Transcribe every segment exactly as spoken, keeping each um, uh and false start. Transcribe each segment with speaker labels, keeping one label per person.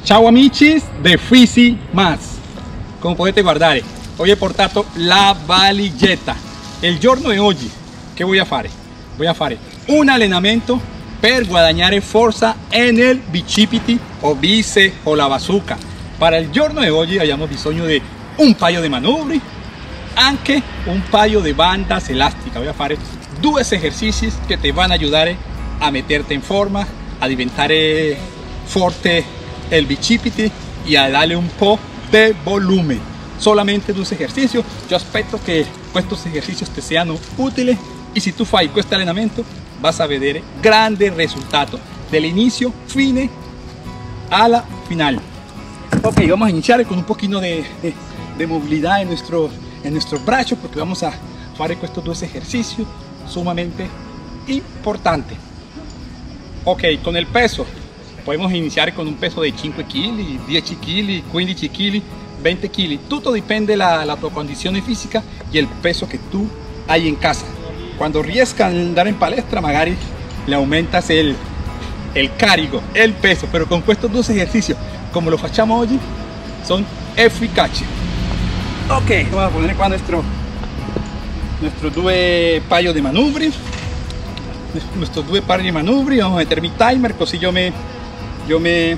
Speaker 1: Ciao amici de Fisi Mas, come potete guardare oggi ho portato la valigetta. Il giorno di oggi che voy a fare? Voy a fare un allenamento per guadagnare forza nel bicipiti o bice o la bazooka. Para il giorno di oggi abbiamo bisogno di un paio di manubri, anche un paio di bandas elásticas. Voy a fare due esercizi che ti vanno a aiutare a meterte in forma, a diventare forte el bicipiti y a darle un po' de volumen. Solamente dos ejercicios. Yo espero que estos ejercicios te sean útiles y si tú fai questo allenamento vas a vedere grande resultado del inicio fine a la final. Ok, vamos a iniciar con un poquito de, de, de movilidad en nuestro, en nuestro brazo, porque vamos a hacer estos dos ejercicios sumamente importantes. Ok, con el peso podemos iniciar con un peso de cinque chili, dieci chili, quindici chili, venti chili. Todo depende de la, la tu condición física y el peso que tú hay en casa. Cuando riesca a andar en palestra, magari le aumentas el, el carico, el peso, pero con estos dos ejercicios, como lo facciamo hoy, son eficaces. Ok, vamos a poner qua nuestro, nuestros due paio de manubri, nuestros due pari de manubri. Vamos a meter mi timer, così yo me Yo me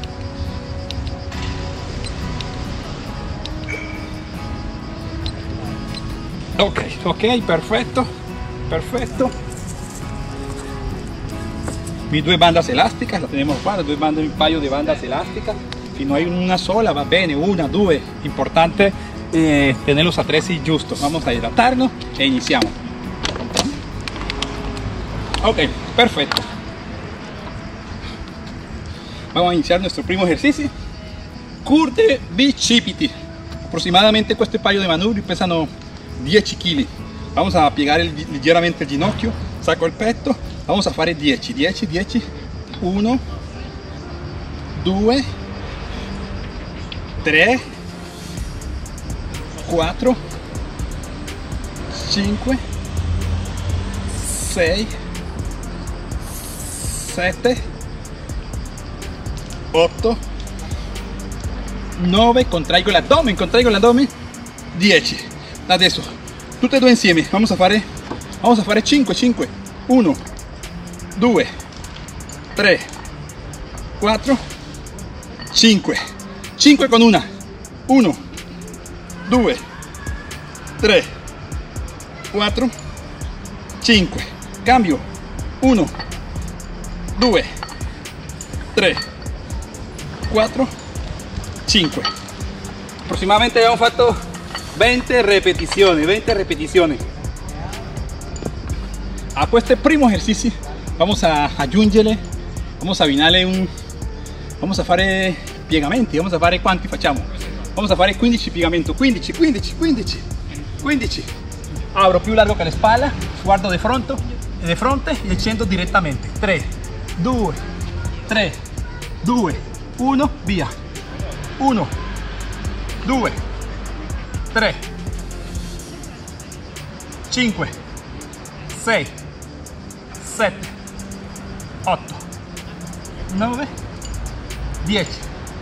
Speaker 1: ok, ok, perfecto, perfecto. Mis dos bandas elásticas las tenemos qua, dos bandas, un paio de bandas elásticas. Si no hay una sola va bene, una, due. Importante eh, tenerlos a tres y justo. Vamos a hidratarnos e iniciamos. Ok, perfecto. Vamos a iniciar nuestro primo ejercicio. Curte bicipiti. Aproximadamente este paio de manubri pesano dieci chili. Vamos a piegar el, ligeramente el ginocchio, saco el petto. Vamos a fare dieci, dieci, dieci. uno, due, tre, quattro, cinque, sei, sette, otto, nove, contraigo l'addome, contraigo l'addome, dieci. Adesso tutte e due insieme vamos a fare vamos a fare cinque, cinque, uno, due, tre, quattro, cinque, cinque con una, uno, due, tre, quattro, cinque, cambio, uno, due, tre, quattro, cinque. Aproximadamente abbiamo fatto venti repeticiones, venti repeticiones. A este primo ejercicio vamos a aggiungere, vamos a abbinare un, vamos a fare piegamenti, vamos a fare quanti facciamo? Vamos a fare quindici piegamenti, quindici, quindici, quindici, quindici. Abro più largo che la spalla, guardo di fronte, di fronte e scendo direttamente. tre, due, tre, due, uno, via. uno, due, tre, cinque, sei, sette, otto, nove, dieci,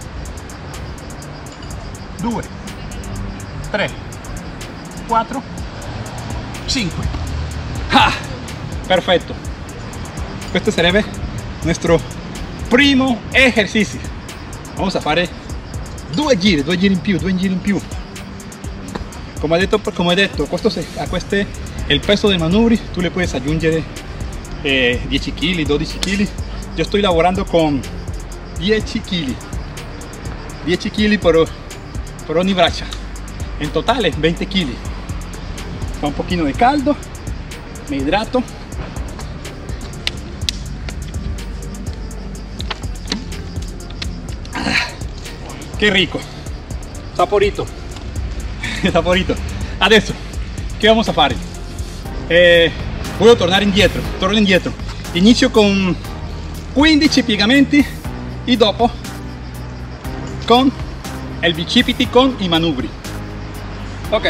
Speaker 1: due, tre, quattro, cinque. Ah, perfetto. Questo sarebbe nuestro primo ejercicio. Vamos a fare due giri, due giri in più, due giri in più. Come ho detto, come ho detto questo, a questo il peso dei manubri tu le puoi aggiungere eh, dieci chili, dodici chili. Io sto lavorando con dieci chili, dieci chili per, per ogni braccia. In totale venti chili. Fa un pochino di caldo, mi idrato. Che rico, saporito, saporito. Adesso che vamos a fare? Eh, voy a tornare indietro, torno indietro. Inizio con quindici piegamenti e dopo con il bicipiti con i manubri. Ok,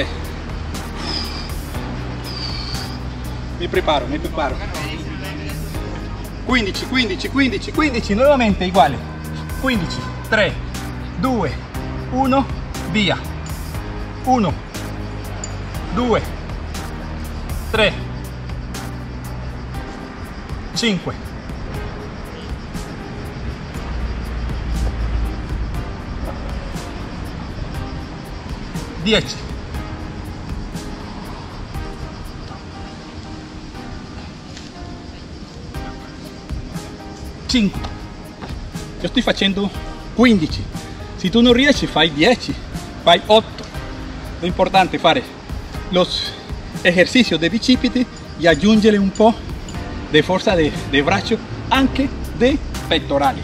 Speaker 1: mi preparo, mi preparo. quindici, quindici, quindici, quindici, nuovamente uguale. quindici, tre, due, uno, via. uno, due, tre, cinque, dieci, cinque. Io sto facendo quindici. Se tu non riesci fai dieci, fai otto. Lo importante è fare los ejercicios de bicipiti y aggiungere un po' de fuerza de, de braccio, anche de pectorali.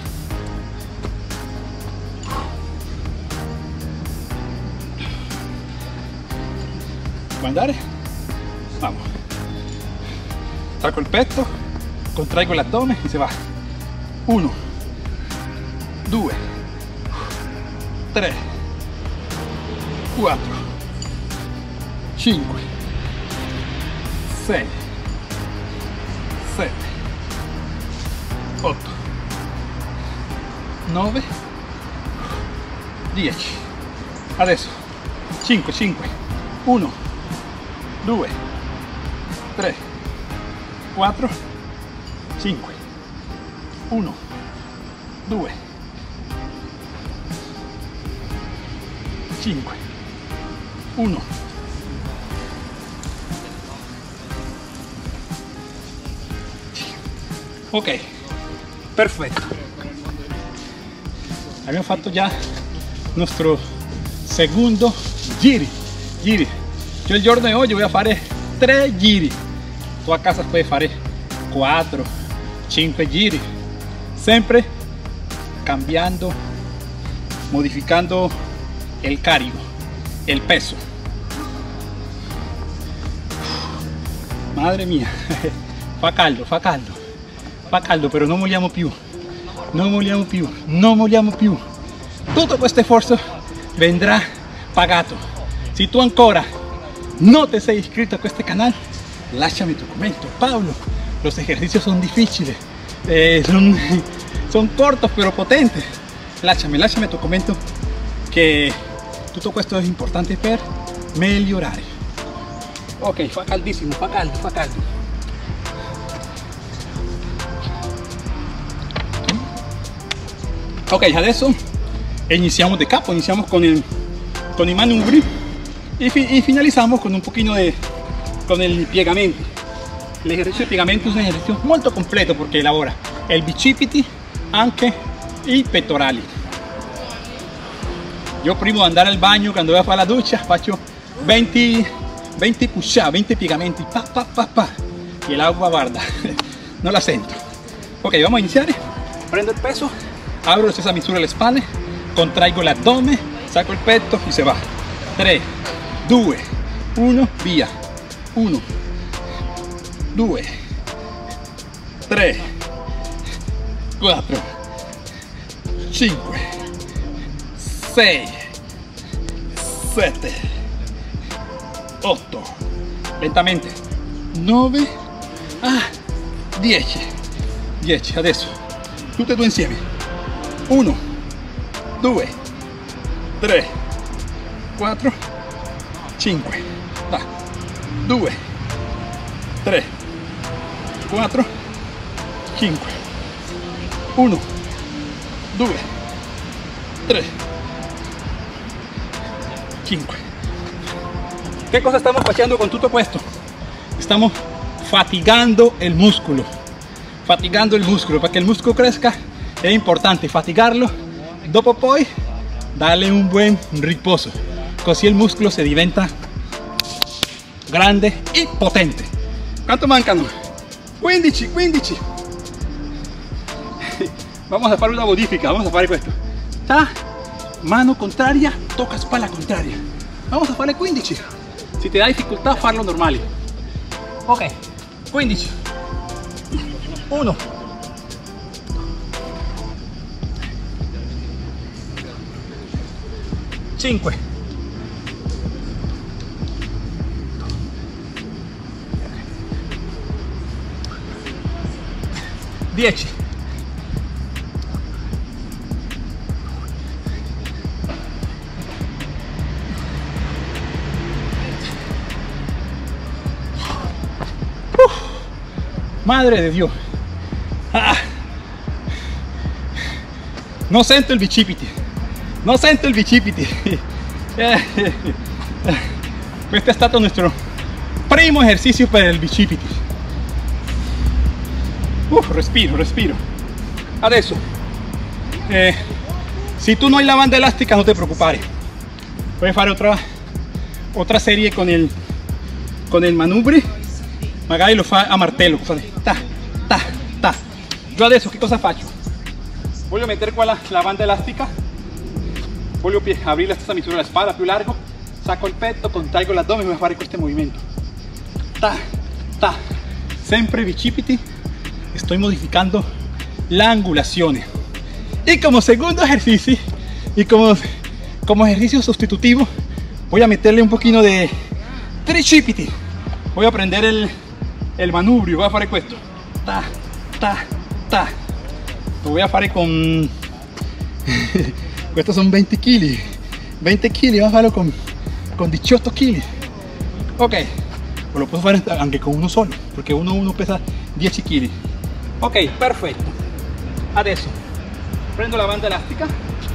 Speaker 1: Guardare, vamos. Saco el petto, contraigo el abdomen y se va. uno, due, tre, quattro, cinque, sei, sette, otto, nove, dieci. Adesso cinque, cinque, uno, due, tre, quattro, cinque, uno, due, cinque, uno, ok, perfetto. Abbiamo fatto già il nostro secondo giri giri. Io il giorno di oggi voy a fare tre giri. Tu a casa puoi fare quattro, cinque giri, sempre cambiando, modificando el carico, el peso. Madre mia, fa caldo, fa caldo, fa caldo, però non molliamo più, non molliamo più, non molliamo più. Tutto questo sforzo vendrà pagato. Se tu ancora no te sei iscrito a este canal, lasciami tu commento. Pablo, los ejercicios son difíciles, eh, son, son cortos pero potentes. Lasciami, lasciami tu commento che tutto questo è importante per migliorare. Ok, fa caldissimo, fa caldo, fa caldo. Ok, adesso iniziamo de capo, iniziamo con il, con i manubri y, fi, y finalizamos con un poquito de con el piegamento. El ejercicio de piegamento es un ejercicio molto completo porque elabora el bicipiti anche i pettorali. Io prima di andare al bagno, quando voy a fare la doccia, faccio venti, venti push-up, venti piegamenti, pa, pa, pa, pa. Y el agua, guarda, non la sento. Ok, vamos a iniziare. Prendo il peso, abro la stessa misura le spalle, contraigo l'addome, saco il petto y se va. tre, due, uno, via. uno, due, tre, quattro, cinque, sei, sette, otto, lentamente, nove, ah, dieci, dieci, adesso, tutte e due insieme, uno, due, tre, quattro, cinque, va, due, tre, quattro, cinque, uno, due, tre, cinque. ¿Qué cosa estamos haciendo con todo esto? Estamos fatigando el músculo, fatigando el músculo, para que el músculo crezca es importante fatigarlo, dopo poi darle un buen riposo, così el músculo se diventa grande y potente. ¿Cuánto mancano? quindici, quindici. Vamos a fare una modifica, vamos a fare questo. Ta, mano contraria, toca spalla contraria. Vamos a fare quindici. Si te da difficoltà farlo normale. Ok, quindici. uno, cinque, dieci, Madre de Dio. Ah. Non sento il bicipiti, non sento il bicipiti. Questo è stato nostro primo esercizio per il bicipiti. Uf, respiro, respiro. Adesso, eh, si tu no hai la banda elástica, no te preocupare. Voy a fare otra, otra serie con el, con el manubrio. Magari lo fa a martello. Ta, ta, ta. Yo adesso che cosa faccio? Voglio mettere qua la, la banda elastica, voglio aprire la stessa misura della spalla più largo, sacco il petto, contraigo l'addome e voy a fare questo movimento. Ta, ta. Sempre bicipiti. Estoy modificando la angulación. Y como segundo ejercicio y como, como ejercicio sustitutivo, voy a meterle un poquito de tricipiti. Voy a aprender el, el manubrio. Voy a hacer esto. Ta, ta, ta. Lo voy a hacer con... estos son veinte kilos. veinte kilos, voy a hacerlo con, con dieciocho kilos. Ok. Pues lo puedo hacer aunque con uno solo, porque uno, uno pesa diez kilos. Ok, perfetto. Adesso prendo la banda elastica,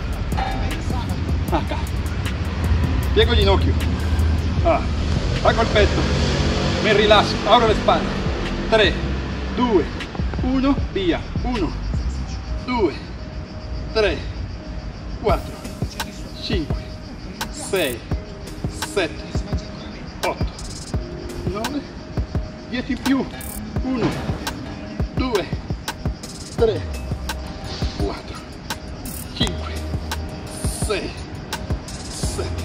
Speaker 1: acá, piego il ginocchio, ah, saco il petto, mi rilasso, apro le spalle, tre, due, uno, via, uno, due, tre, quattro, cinque, sei, sette, otto, nove, dieci più, uno, due, tre, quattro, cinque, sei, sette,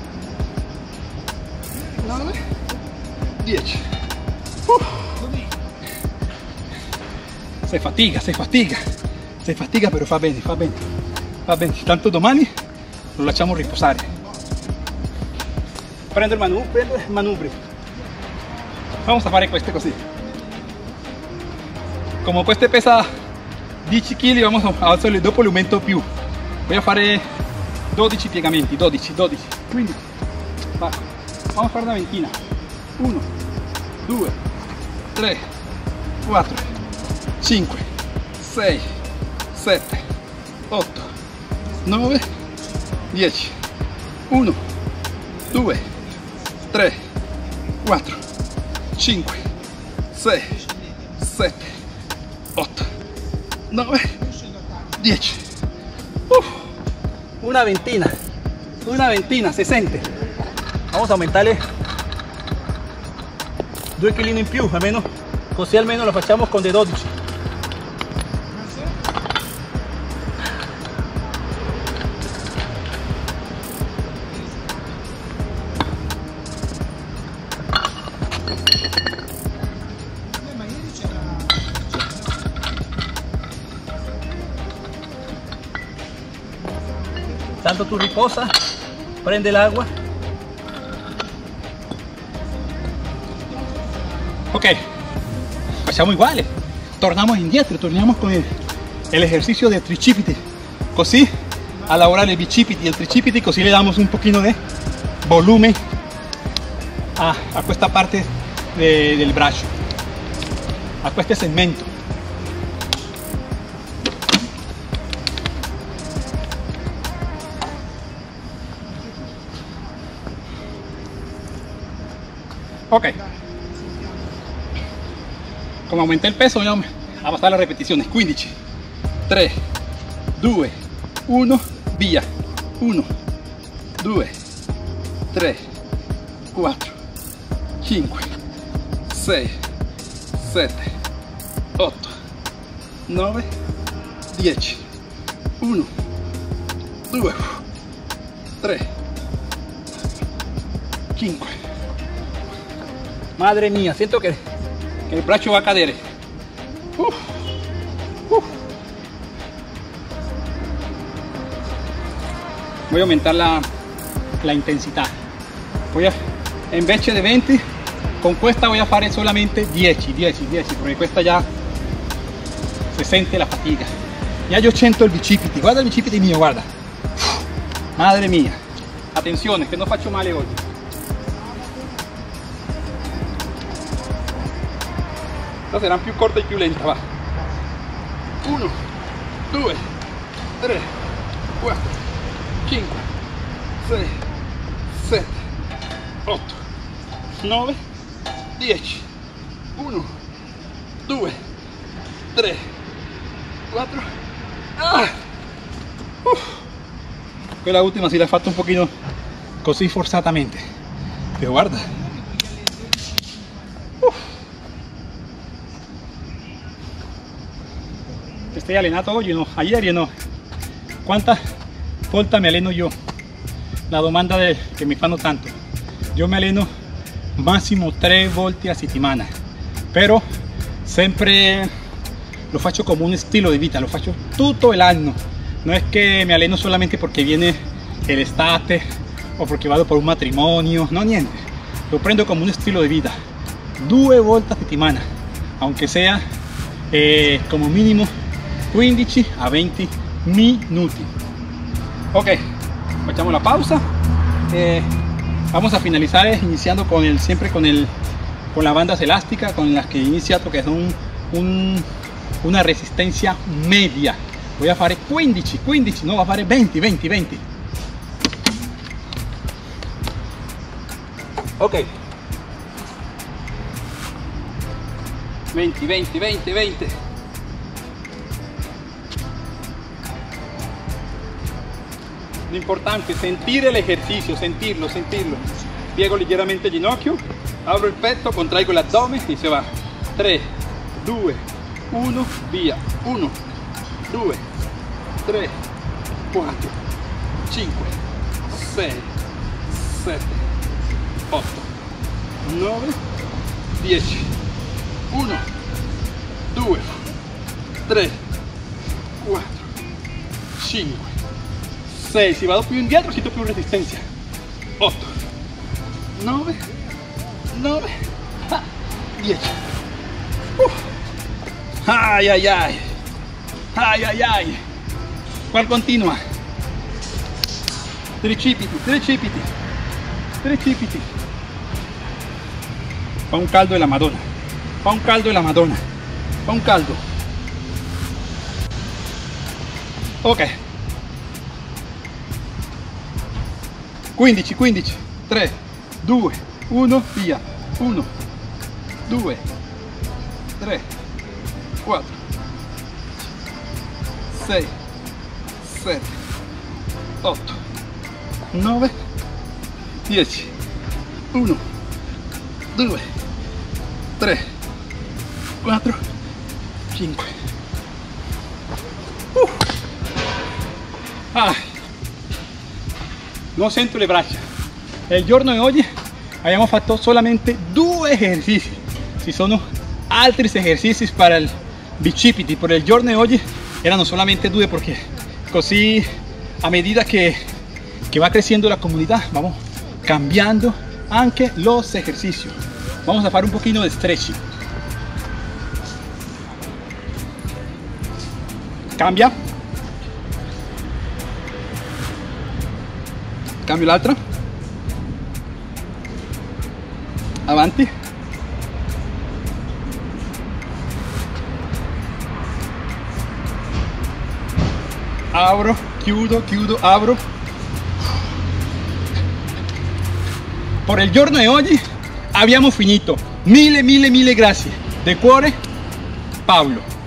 Speaker 1: nove, dieci. Uh. Se fatiga, se fatiga, se fatiga, però fa bene, fa bene, fa bene. Tanto domani lo lasciamo riposare. Prendo il manubrio, prendo il manubrio. Vamos a fare queste così. Como este pesa dieci kilos, vamos a alzarle dopo l'aumento più. Voy a fare dodici piegamenti, dodici, dodici, quindici. Va. Vamos a fare una ventina. uno, due, tre, quattro, cinque, sei, sette, otto, nove, dieci. uno, due, tre, quattro, cinque, sei, sette, otto, nove, dieci. Uf, una ventina, una ventina, se siente. Vamos a aumentarle due kg in più, almeno così almeno lo facciamo con de dodici. Tanto tu riposa, prende el agua. Ok, facciamo uguale, torniamo indietro, torniamo con el, el ejercicio del tricipiti, così a lavorare il bicipiti y el tricipiti, così le damos un poquito de volumen a, a questa parte de, del braccio, a questo segmento. Ok, como aumenté el peso, voy a pasar las repeticiones. quindici, tre, due, uno, via. uno, due, tre, quattro, cinque, sei, sette, otto, nove, dieci. uno, due, tre, cinque. Madre mía, siento que, que el brazo va a caer. Uf, uf. Voy a aumentar la, la intensidad. Voy a, en vez de veinte, con esta voy a hacer solamente dieci, dieci, dieci, porque esta ya se siente la fatiga. Ya yo siento el bicipiti, guarda el bicipiti mío, guarda. Uf, madre mía. Atención, que no faccio male hoy. questa sarà più corta e più lenta, va. Uno, due, tre, quattro, cinque, sei, sette, otto, nove, dieci. Uno, due, tre, quattro. Ah! Uff. Quella ultima si l'ha fatta un pochino così forzatamente, pero guarda. Uff. Stai allenato oggi no? Ieri no? Quanta volta mi alleno io? La domanda del, che mi fanno tanto. Io mi alleno massimo tre volte a settimana, però sempre lo faccio come un estilo di vita, lo faccio tutto l'anno. No es que me alleno solamente porque viene el estate o porque vado por un matrimonio, no, niente. Lo prendo como un estilo de vida, due volte a settimana, aunque sea eh, como mínimo quindici a venti minuti. Ok, facciamo la pausa. Eh, vamos a finalizar eh, iniciando con el, siempre con, el, con las bandas elásticas con las que he iniciado, que son un, una resistencia media. Voy a fare quindici, quindici, no, va a fare venti, venti, venti. Ok. venti, venti, venti, venti. Lo importante es sentir el ejercicio, sentirlo, sentirlo. Piego ligeramente el ginocchio, abro el petto, contraigo el abdomen y se va. tre, due, uno, via. uno, due, tre, quattro, cinque, sei, sette, otto, nove, dieci. uno, due, tre, quattro, cinque, sei. Si vado più indietro sento più resistenza. otto, nove, nove, dieci. Uh. Ay, ay, ay. Ay, ay, ay. ¿Cuál continua? Tricipiti, tricipiti, tricipiti. Fa un caldo de la Madonna. Fa un caldo de la Madonna. Fa un caldo. Ok. quindici, quindici. tre, due, uno, via. uno, due, tre, quattro, sei, sette, otto, nove, dieci. uno, due, tre, quattro, cinque. Uh. Ah. Non sento le braccia. Il giorno di oggi abbiamo fatto solamente due esercizi. Ci sono altri esercizi per il bicipiti, per il giorno di oggi erano solamente due, perché così a medida que, que va creciendo la comunidad vamos cambiando anche los ejercicios. Vamos a hacer un poquito de stretching. Cambia. Cambio l'altra. Avanti. Abro, chiudo, chiudo, abro. Per il giorno di oggi abbiamo finito. Mille, mille, mille grazie. De cuore, Paolo.